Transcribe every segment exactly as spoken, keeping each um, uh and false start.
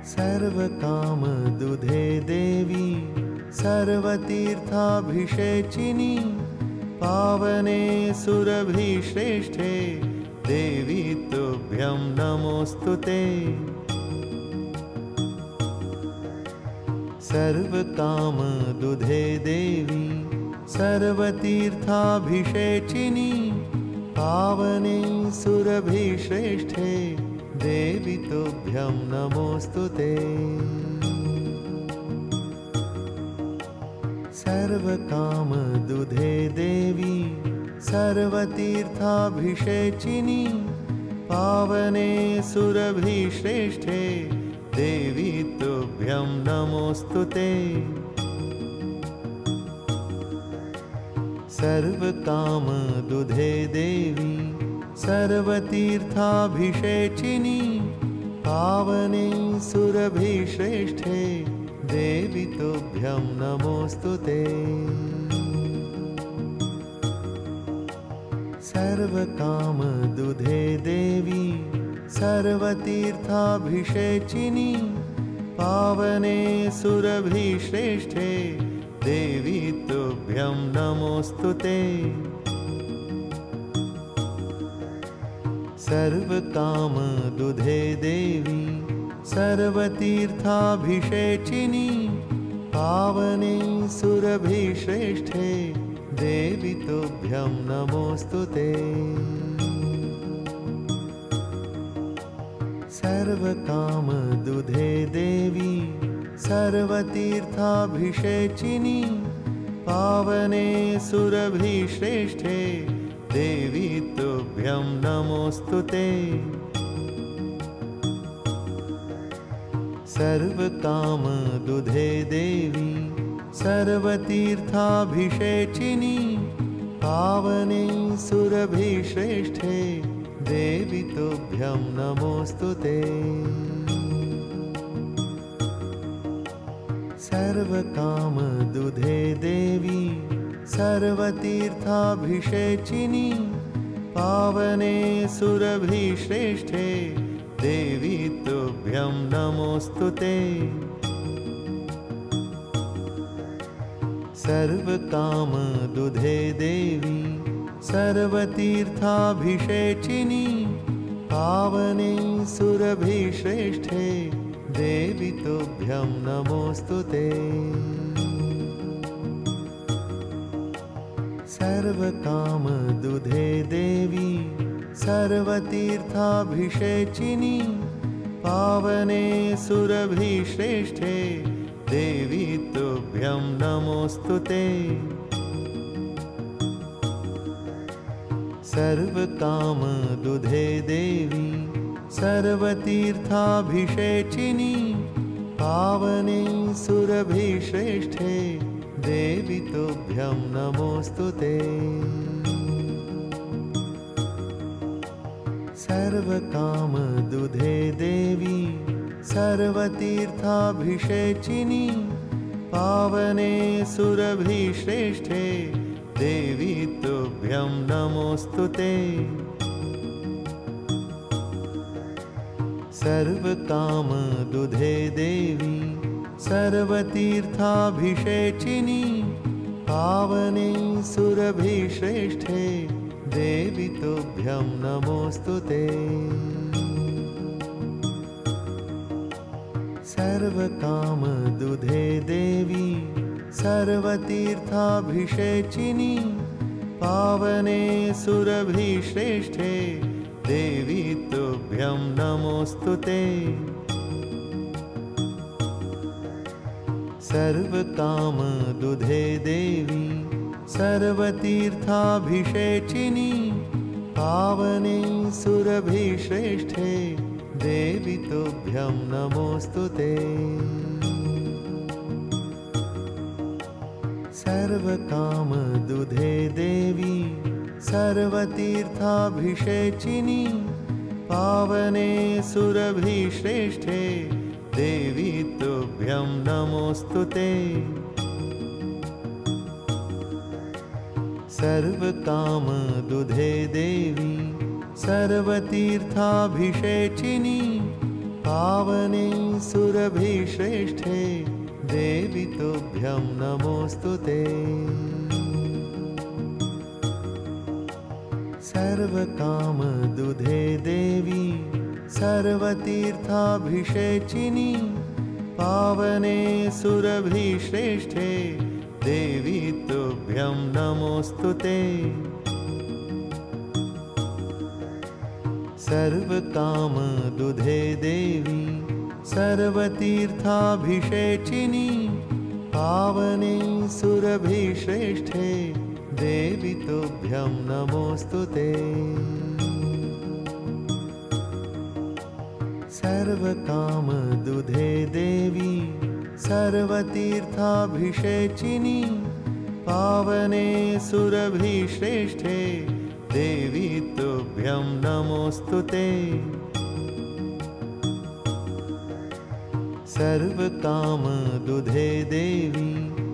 सर्वकामदुधे देवी सर्वतीर्थाभिषेचिनी पावने सुरभिश्रेष्ठे देवी तुभ्यं नमोस्तुते। सर्वकामदुधे देवी सर्वतीर्थाभिषेचिनी पावने सुरभिश्रेष्ठे देवी तुभ्यं नमोस्तुते। सर्वकामदुधे देवी सर्वतीर्थाभिषेचिनी पावने सुरभिश्रेष्ठे देवी तुभ्यं नमोस्तुते। सर्वकामदुधे देवी सर्वतीर्थाभिषेचिनी पावने सुरभिश्रेष्ठे देवी तुभ्यं नमोस्तुते। सर्वकामदुधे देवी सर्वतीर्थाभिषेचिनी पावने सुरभिश्रेष्ठे देवी तुभ्यं नमोस्तुते। सर्वकामदुधे देवी सर्वतीर्थाभिषेचिनी पावने सुरभिश्रेष्ठे देवी तुभ्यं नमोस्तुते। सर्वकामदुधे देवी सर्वतीर्थाभिषेचिनी पावने सुरभिश्रेष्ठे देवी तुभ्यं नमोस्तुते। सर्वकामदुधे देवी सर्वतीर्थाभिषेचिनी पावने सुरभिश्रेष्ठे देवी तुभ्यं नमोस्तुते। सर्वकामदुधे देवी सर्वतीर्थाभिषेचिनी पावने सुरभिश्रेष्ठे देवी तुभ्यं नमोस्तुते। सर्वकामदुधे देवी सर्वतीर्थाभिषेचिनी पावने सुरभिश्रेष्ठे देवी तुभ्यं नमोस्तुते। सर्वकामदुधे देवी सर्वतीर्थाभिषेचिनी पावने सुरभिश्रेष्ठे देवी तुभ्यं नमोस्तुते। सर्वकामदुधे देवी सर्वतीर्थाभिषेचिनी पावने सुरभिश्रेष्ठे देवी तुभ्यं नमोस्तुते। सर्वकामदुधे देवी सर्वतीर्थाभिषेचिनी पावने सुरभिश्रेष्ठे देवी तुभ्यं नमोस्तुते। सर्वकामदुधे देवी सर्वतीर्थाभिषेचिनी पावने सुरभिश्रेष्ठे देवी तुभ्यं नमोस्तुते। सर्वकामदुधे देवी सर्वतीर्थाभिषेचिनी पावने सुरभिश्रेष्ठे देवी तुभ्यं नमोस्तुते। सर्वकामदुधे देवी सर्वतीर्थाभिषेचिनी पावने सुरभिश्रेष्ठे देवी तुभ्यं नमोस्तुते। सर्वकामदुधे देवी सर्वतीर्थाभिषेचिनी पावने सुरभिश्रेष्ठे देवी तुभ्यं नमोस्तुते। सर्वकामदुधे देवी सर्वतीर्थाभिषेचिनी पावने सुरभिश्रेष्ठे देवी तुभ्यं नमोऽस्तु ते। सर्वकामदुधे देवी सर्वतीर्थाभिषेचिनी पावने सुरभिश्रेष्ठे देवी तुभ्यं नमोऽस्तु ते। सर्वकामदुधे देवी सर्वतीर्थाभिषेचिनी पावने सुरभिश्रेष्ठे देवी तुभ्यं नमोऽस्तु ते। सर्वकामदुधे देवी सर्वतीर्थाभिषेचिनी पावने सुरभिश्रेष्ठे देवी तुभ्यं नमोऽस्तु ते। सर्वकामदुधे देवी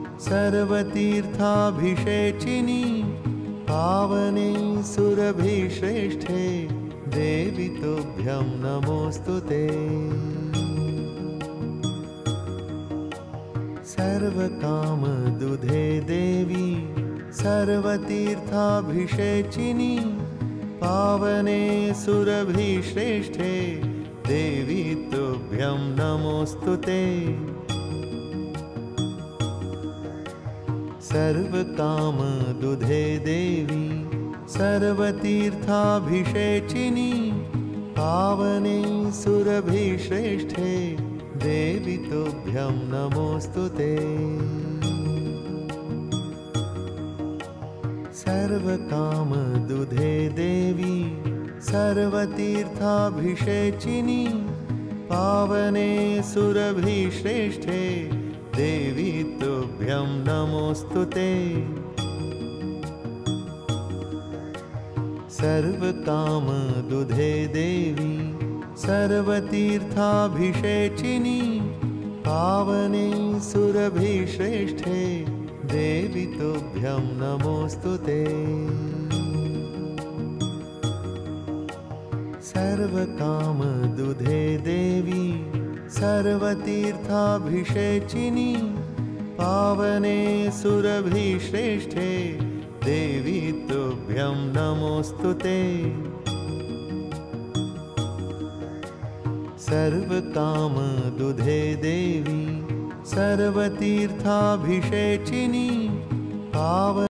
सर्वतीर्थाभिषेचिनी पावने सुरभिश्रेष्ठे देवी तुभ्यं नमोऽस्तु ते। सर्वकामदुधे देवी सर्वतीर्थाभिषेचिनी पावने सुरभिश्रेष्ठे देवी तुभ्यं नमोऽस्तु ते। सर्वकामदुधे देवी सर्वतीर्थाभिषेचिनी पावने सुरभिश्रेष्ठे देवी तुभ्यं नमोऽस्तु ते। सर्वकामदुधे देवी सर्वतीर्थाभिषेचिनी पावने सुरभिश्रेष्ठे देवी तुभ्यं नमोऽस्तु ते। सर्वकामदुधे देवी सर्वतीर्थाभिषेचिनी पावने सुरभिश्रेष्ठे देवी तुभ्यं नमोऽस्तु ते। सर्वकामदुधे देवी सर्वतीर्थाभिषेचिनी पावने सुरभिश्रेष्ठे देवी तुभ्यं नमोऽस्तु ते। सर्वकामदुधे देवी सर्वतीर्थाभिषेचिनी पावने